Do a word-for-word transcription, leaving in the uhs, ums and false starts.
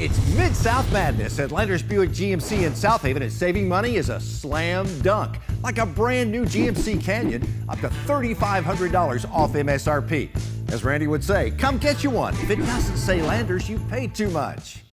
It's Mid-South Madness at Landers Buick G M C in South Haven, and saving money is a slam dunk. Like a brand new G M C Canyon, up to three thousand five hundred dollars off M S R P. As Randy would say, come get you one. If it doesn't say Landers, you've paid too much.